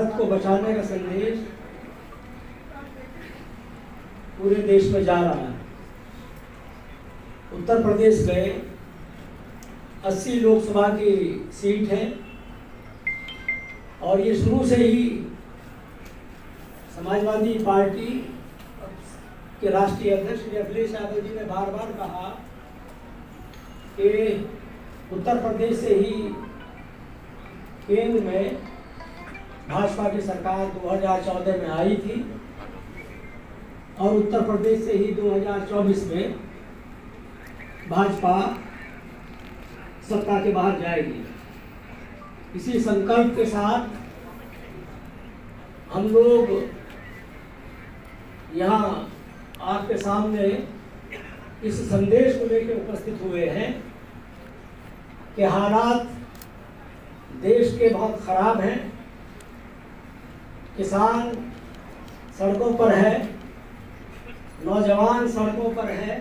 भारत को बचाने का संदेश पूरे देश में जा रहा है। उत्तर प्रदेश में 80 लोकसभा की सीट है और ये शुरू से ही समाजवादी पार्टी के राष्ट्रीय अध्यक्ष श्री अखिलेश यादव जी ने बार बार कहा कि उत्तर प्रदेश से ही केंद्र में भाजपा की सरकार 2014 में आई थी और उत्तर प्रदेश से ही 2024 में भाजपा सत्ता के बाहर जाएगी। इसी संकल्प के साथ हम लोग यहाँ आपके सामने इस संदेश को लेकर उपस्थित हुए हैं कि हालात देश के बहुत खराब हैं। किसान सड़कों पर है, नौजवान सड़कों पर है,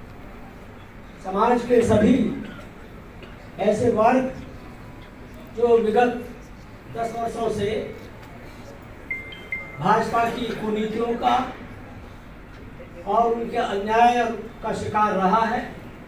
समाज के सभी ऐसे वर्ग जो विगत 10 वर्षों से भाजपा की कुनीतियों का और उनके अन्याय का शिकार रहा है,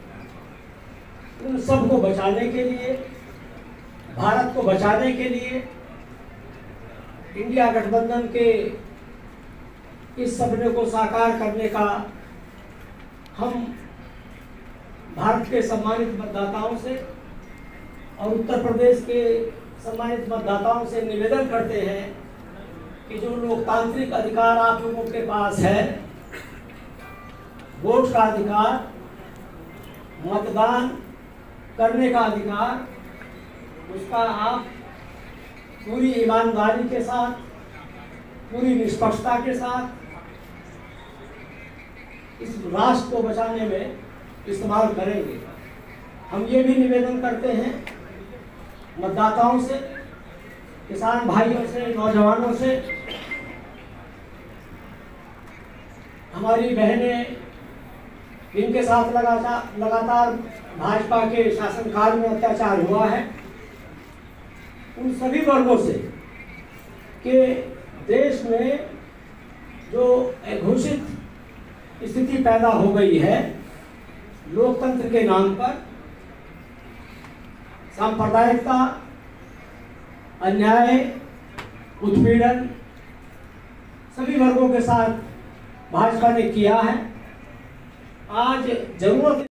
उन सबको बचाने के लिए, भारत को बचाने के लिए इंडिया गठबंधन के इस सपने को साकार करने का हम भारत के सम्मानित मतदाताओं से और उत्तर प्रदेश के सम्मानित मतदाताओं से निवेदन करते हैं कि जो लोकतांत्रिक अधिकार आप लोगों के पास है, वोट का अधिकार, मतदान करने का अधिकार, उसका आप पूरी ईमानदारी के साथ, पूरी निष्पक्षता के साथ इस राष्ट्र को बचाने में इस्तेमाल करेंगे। हम ये भी निवेदन करते हैं मतदाताओं से, किसान भाइयों से, नौजवानों से, हमारी बहनें जिनके साथ लगातार भाजपा के शासनकाल में अत्याचार हुआ है, उन सभी वर्गों से कि देश में जो घोषित स्थिति पैदा हो गई है लोकतंत्र के नाम पर, सांप्रदायिकता, अन्याय, उत्पीड़न सभी वर्गों के साथ भाजपा ने किया है। आज जरूरत